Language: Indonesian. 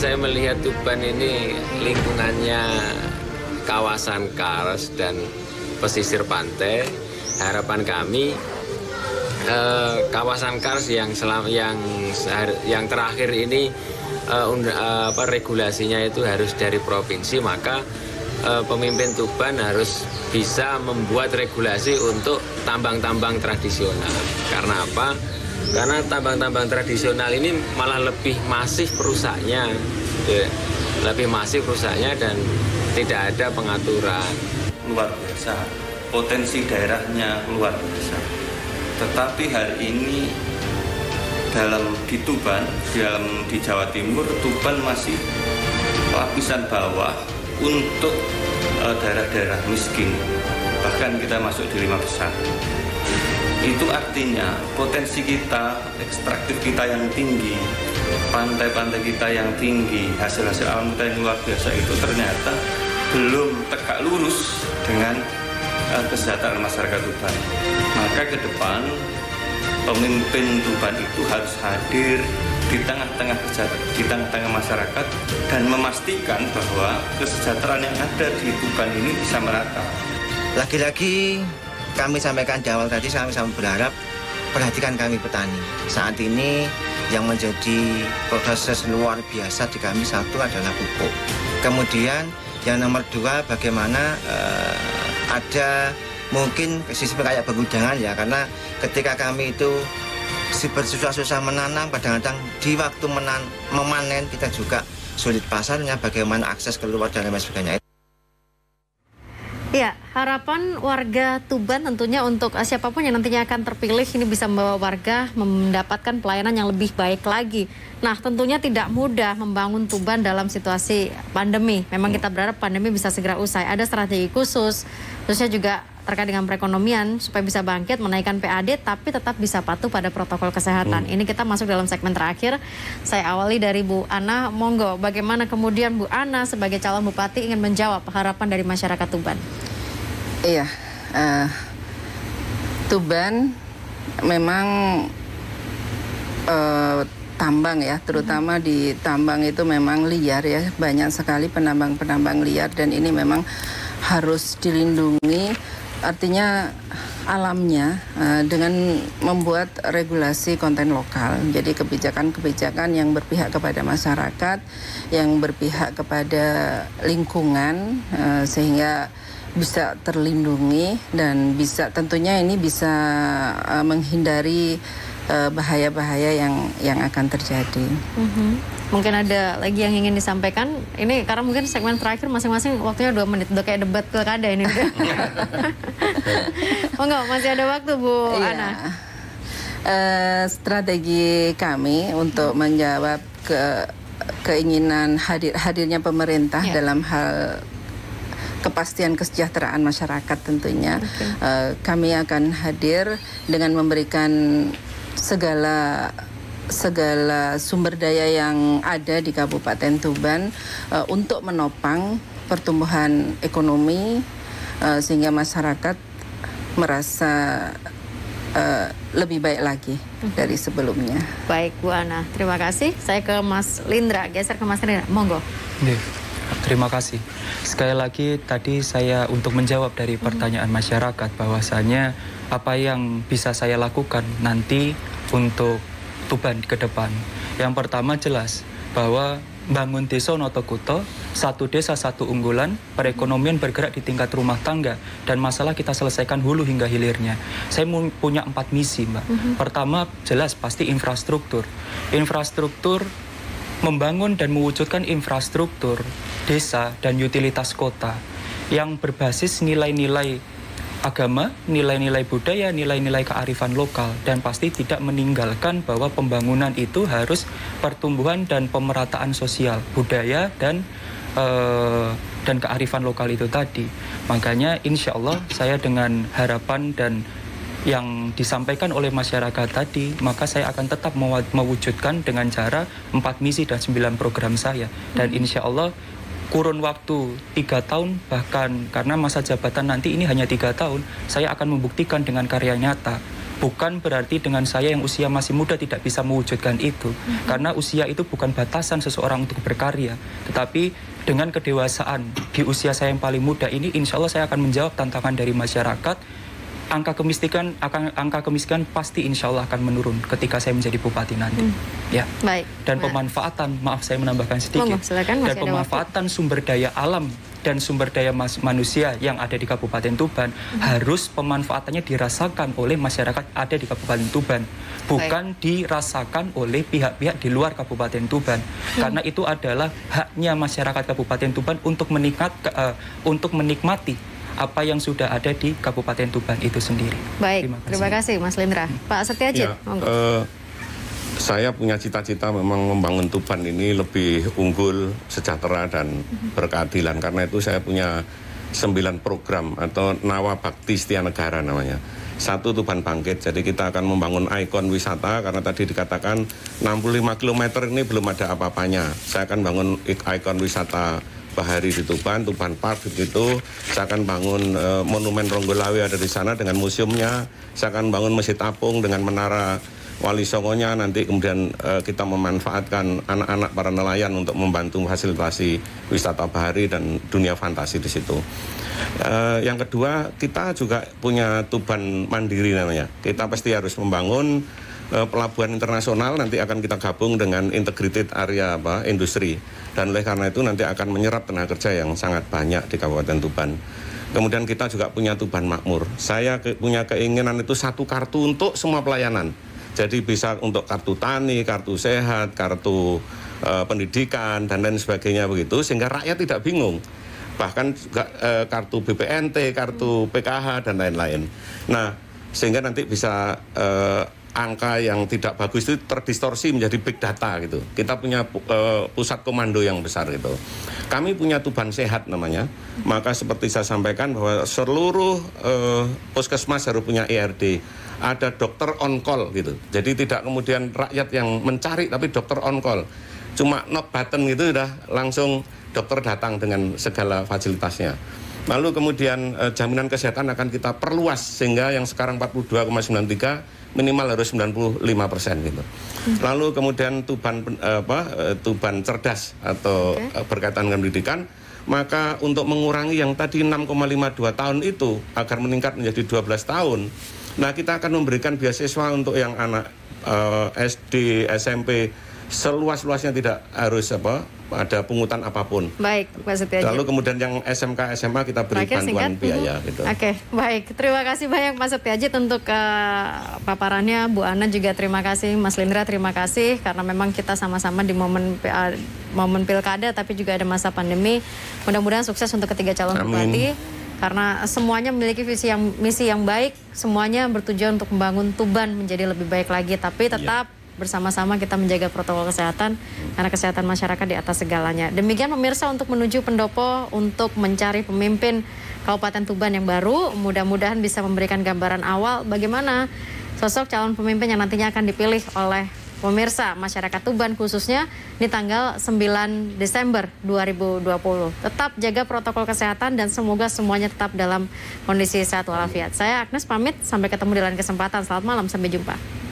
saya melihat Tuban ini lingkungannya kawasan kars dan pesisir pantai, harapan kami kawasan kars yang terakhir ini regulasinya itu harus dari provinsi, maka pemimpin Tuban harus bisa membuat regulasi untuk tambang-tambang tradisional. Karena apa? Karena tambang-tambang tradisional ini malah lebih masif rusaknya, lebih masif rusaknya dan tidak ada pengaturan. Luar biasa, potensi daerahnya luar biasa. Tetapi hari ini di Tuban, di Jawa Timur, Tuban masih lapisan bawah untuk daerah-daerah miskin. Bahkan kita masuk di 5 besar. Itu artinya potensi kita, ekstraktif kita yang tinggi, pantai-pantai kita yang tinggi, hasil-hasil alam kita yang luar biasa itu ternyata belum tegak lurus dengan kesejahteraan masyarakat Tuban. Maka ke depan pemimpin Tuban itu harus hadir di tengah-tengah masyarakat dan memastikan bahwa kesejahteraan yang ada di Tuban ini bisa merata. Lagi-lagi kami sampaikan di awal tadi, kami berharap perhatikan kami petani. Saat ini yang menjadi proses luar biasa di kami satu adalah pupuk. Kemudian yang nomor 2 bagaimana ada mungkin sistem kayak pengudangan ya, karena ketika kami itu bersusah-susah menanam, kadang-kadang di waktu memanen kita juga sulit pasarnya, bagaimana akses keluar dan lain sebagainya. Ya, harapan warga Tuban tentunya untuk siapapun yang nantinya akan terpilih ini bisa membawa warga mendapatkan pelayanan yang lebih baik lagi. Nah, tentunya tidak mudah membangun Tuban dalam situasi pandemi. Memang kita berharap pandemi bisa segera usai. Ada strategi khusus, khususnya juga terkait dengan perekonomian supaya bisa bangkit, menaikkan PAD, tapi tetap bisa patuh pada protokol kesehatan. Ini kita masuk dalam segmen terakhir. Saya awali dari Bu Ana. Monggo, bagaimana kemudian Bu Ana sebagai calon bupati ingin menjawab harapan dari masyarakat Tuban? Iya, Tuban memang tambang ya, terutama di tambang itu memang liar ya, banyak sekali penambang-penambang liar dan ini memang harus dilindungi. Artinya alamnya dengan membuat regulasi konten lokal. Jadi kebijakan-kebijakan yang berpihak kepada masyarakat, yang berpihak kepada lingkungan sehingga bisa terlindungi dan bisa tentunya ini bisa menghindari bahaya-bahaya yang akan terjadi. Mungkin ada lagi yang ingin disampaikan. Ini karena mungkin segmen terakhir masing-masing waktunya 2 menit. Udah kayak debat pilkada ini. Monggo, masih ada waktu Bu Ana. Strategi kami untuk menjawab keinginan hadirnya pemerintah dalam hal kepastian kesejahteraan masyarakat tentunya. Kami akan hadir dengan memberikan segala sumber daya yang ada di Kabupaten Tuban untuk menopang pertumbuhan ekonomi sehingga masyarakat merasa lebih baik lagi dari sebelumnya. Baik Bu Ana, terima kasih. Saya ke Mas Lindra, geser ke Mas Lindra, monggo. Terima kasih. Sekali lagi tadi saya untuk menjawab dari pertanyaan masyarakat bahwasanya apa yang bisa saya lakukan nanti untuk Tuban ke depan. Yang pertama jelas bahwa bangun desa Notokuto, satu desa satu unggulan, perekonomian bergerak di tingkat rumah tangga dan masalah kita selesaikan hulu hingga hilirnya. Saya punya 4 misi, Mbak. Pertama jelas pasti infrastruktur. Infrastruktur membangun dan mewujudkan infrastruktur desa dan utilitas kota yang berbasis nilai-nilai agama, nilai-nilai budaya, nilai-nilai kearifan lokal dan pasti tidak meninggalkan bahwa pembangunan itu harus pertumbuhan dan pemerataan sosial, budaya dan kearifan lokal itu tadi. Makanya insya Allah saya dengan harapan dan yang disampaikan oleh masyarakat tadi, maka saya akan tetap mewujudkan dengan cara 4 misi dan 9 program saya. Dan insya Allah kurun waktu 3 tahun, bahkan karena masa jabatan nanti ini hanya 3 tahun, saya akan membuktikan dengan karya nyata Bukan berarti dengan saya yang usia masih muda tidak bisa mewujudkan itu. Karena usia itu bukan batasan seseorang untuk berkarya. Tetapi dengan kedewasaan di usia saya yang paling muda ini, insya Allah saya akan menjawab tantangan dari masyarakat. Angka kemiskinan pasti insya Allah akan menurun ketika saya menjadi bupati nanti. Ya. Baik. Dan pemanfaatan, maaf saya menambahkan sedikit. Silakan, dan pemanfaatan sumber daya alam dan sumber daya manusia yang ada di Kabupaten Tuban harus pemanfaatannya dirasakan oleh masyarakat ada di Kabupaten Tuban, bukan dirasakan oleh pihak-pihak di luar Kabupaten Tuban. Karena itu adalah haknya masyarakat Kabupaten Tuban untuk menikmati apa yang sudah ada di Kabupaten Tuban itu sendiri. Baik, terima kasih Mas Lindra. Pak Setiaji, saya punya cita-cita memang membangun Tuban ini lebih unggul, sejahtera, dan berkeadilan. Karena itu saya punya 9 program atau Nawa Bakti Setia Negara namanya. 1 Tuban Bangkit, jadi kita akan membangun ikon wisata karena tadi dikatakan 65 km ini belum ada apa-apanya. Saya akan bangun ikon wisata Bahari di Tuban, Tuban Park begitu. Saya akan bangun Monumen Ronggolawe ada di sana dengan museumnya. Saya akan bangun Masjid Apung dengan menara Wali Songonya. Nanti kemudian kita memanfaatkan anak-anak para nelayan untuk membantu fasilitasi wisata bahari dan dunia fantasi di situ. Yang kedua, kita juga punya Tuban Mandiri namanya. Kita pasti harus membangun pelabuhan internasional, nanti akan kita gabung dengan integrated area industri, dan oleh karena itu nanti akan menyerap tenaga kerja yang sangat banyak di Kabupaten Tuban. Kemudian kita juga punya Tuban Makmur. Saya punya keinginan itu 1 kartu untuk semua pelayanan. Jadi bisa untuk kartu tani, kartu sehat, kartu pendidikan dan lain sebagainya begitu, sehingga rakyat tidak bingung. Bahkan juga kartu BPNT, kartu PKH dan lain-lain. Nah, sehingga nanti bisa angka yang tidak bagus itu terdistorsi menjadi big data gitu. Kita punya pusat komando yang besar gitu. Kami punya Tuban Sehat namanya. Maka seperti saya sampaikan bahwa seluruh puskesmas harus punya ERD. Ada dokter on call gitu. Jadi tidak kemudian rakyat yang mencari tapi dokter on call. Cuma knock button gitu udah langsung dokter datang dengan segala fasilitasnya. Lalu kemudian jaminan kesehatan akan kita perluas sehingga yang sekarang 42,93 minimal harus 95% gitu. Lalu kemudian Tuban cerdas atau berkaitan dengan pendidikan, maka untuk mengurangi yang tadi 6,52 tahun itu agar meningkat menjadi 12 tahun. Nah, kita akan memberikan beasiswa untuk yang anak SD, SMP seluas-luasnya, tidak harus ada pungutan apapun. Baik, Pak Setiaji. Lalu kemudian yang SMK, SMA kita beri bantuan biaya gitu. Oke, baik. Terima kasih banyak Pak Setiaji untuk paparannya. Bu Ana juga terima kasih. Mas Lindra terima kasih karena memang kita sama-sama di momen pilkada tapi juga ada masa pandemi. Mudah-mudahan sukses untuk ketiga calon bupati. Karena semuanya memiliki misi yang baik, semuanya bertujuan untuk membangun Tuban menjadi lebih baik lagi, tapi tetap bersama-sama kita menjaga protokol kesehatan karena kesehatan masyarakat di atas segalanya. Demikian pemirsa untuk menuju pendopo untuk mencari pemimpin Kabupaten Tuban yang baru. Mudah-mudahan bisa memberikan gambaran awal bagaimana sosok calon pemimpin yang nantinya akan dipilih oleh pemirsa masyarakat Tuban khususnya di tanggal 9 Desember 2020. Tetap jaga protokol kesehatan dan semoga semuanya tetap dalam kondisi sehat walafiat. Saya Agnes pamit, sampai ketemu di lain kesempatan. Selamat malam, sampai jumpa.